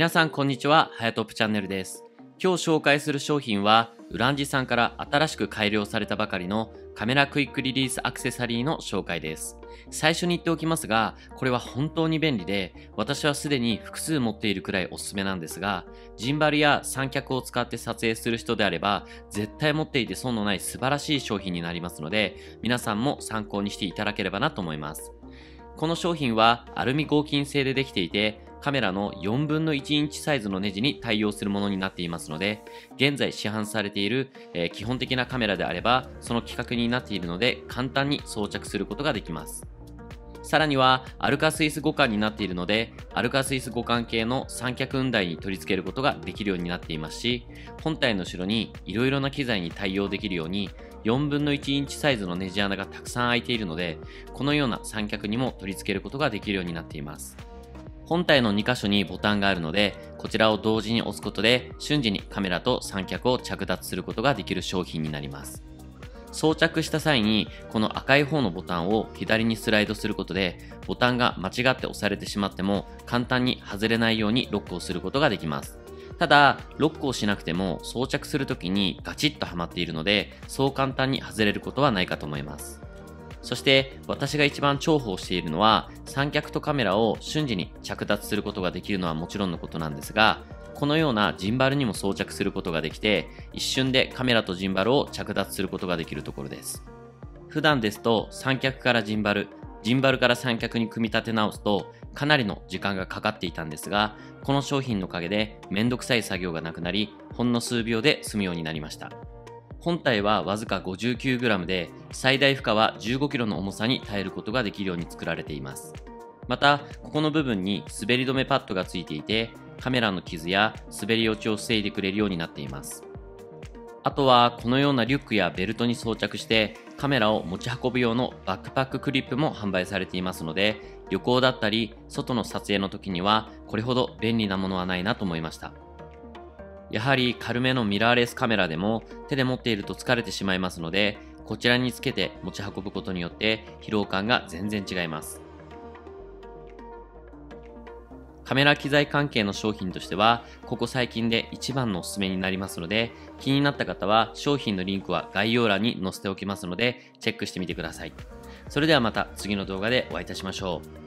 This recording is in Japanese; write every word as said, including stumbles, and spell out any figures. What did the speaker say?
皆さんこんにちは、はやトップチャンネルです。今日紹介する商品は、ウランジさんから新しく改良されたばかりのカメラクイックリリースアクセサリーの紹介です。最初に言っておきますが、これは本当に便利で、私はすでに複数持っているくらいおすすめなんですが、ジンバルや三脚を使って撮影する人であれば、絶対持っていて損のない素晴らしい商品になりますので、皆さんも参考にしていただければなと思います。この商品はアルミ合金製でできていて、カメラのよんぶんのいちインチサイズのネジに対応するものになっていますので、現在市販されている、えー、基本的なカメラであれば、その規格になっているので簡単に装着することができます。さらには、アルカスイス互換になっているので、アルカスイス互換系の三脚雲台に取り付けることができるようになっていますし、本体の後ろにいろいろな機材に対応できるように、よんぶんのいちインチサイズのネジ穴がたくさん開いているので、このような三脚にも取り付けることができるようになっています。本体のにかしょにボタンがあるので、こちらを同時に押すことで、瞬時にカメラと三脚を着脱することができる商品になります。装着した際に、この赤い方のボタンを左にスライドすることで、ボタンが間違って押されてしまっても、簡単に外れないようにロックをすることができます。ただ、ロックをしなくても装着するときにガチッとはまっているので、そう簡単に外れることはないかと思います。そして私が一番重宝しているのは、三脚とカメラを瞬時に着脱することができるのはもちろんのことなんですが、このようなジンバルにも装着することができて、一瞬でカメラとジンバルを着脱することができるところです。普段ですと三脚からジンバル、ジンバルから三脚に組み立て直すとかなりの時間がかかっていたんですが、この商品のおかげでめんどくさい作業がなくなり、ほんの数秒で済むようになりました。本体はわずか ごじゅうきゅうグラム で、最大負荷は じゅうごキロの重さに耐えることができるように作られています。また、ここの部分に滑り止めパッドがついていて、カメラの傷や滑り落ちを防いでくれるようになっています。あとは、このようなリュックやベルトに装着して、カメラを持ち運ぶ用のバックパッククリップも販売されていますので、旅行だったり、外の撮影の時には、これほど便利なものはないなと思いました。やはり軽めのミラーレスカメラでも手で持っていると疲れてしまいますので、こちらにつけて持ち運ぶことによって疲労感が全然違います。カメラ機材関係の商品としては、ここ最近で一番のおすすめになりますので、気になった方は商品のリンクは概要欄に載せておきますので、チェックしてみてください。それではまた次の動画でお会いいたしましょう。